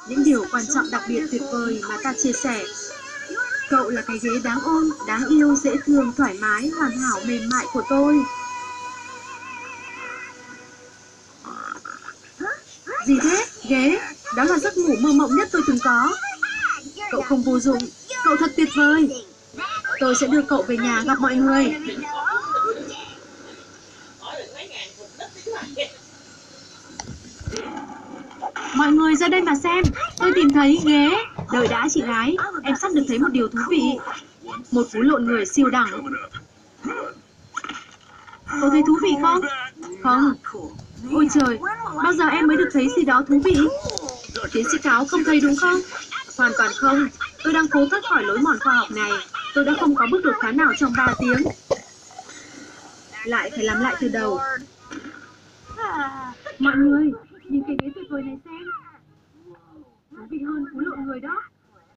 những điều quan trọng đặc biệt tuyệt vời mà ta chia sẻ. Cậu là cái ghế đáng ôm, đáng yêu, dễ thương, thoải mái, hoàn hảo, mềm mại của tôi. Gì thế? Ghế? Đó là giấc ngủ mơ mộng nhất tôi từng có. Cậu không vô dụng, cậu thật tuyệt vời. Tôi sẽ đưa cậu về nhà gặp mọi người. Mọi người ra đây mà xem, tôi tìm thấy ghế. Đợi đã chị gái, em sắp được thấy một điều thú vị. Một phú lộn người siêu đẳng. Cậu thấy thú vị không? Không. Ôi trời, bao giờ em mới được thấy gì đó thú vị? Tiến sĩ Cáo không thấy đúng không? Hoàn toàn không. Tôi đang cố thoát khỏi lối mòn khoa học này. Tôi đã không có bước đột phá nào trong 3 tiếng. Lại phải làm lại từ đầu. Mọi người, nhìn cái ghế tuyệt vời này xem. Thú vị hơn phú lộn người đó.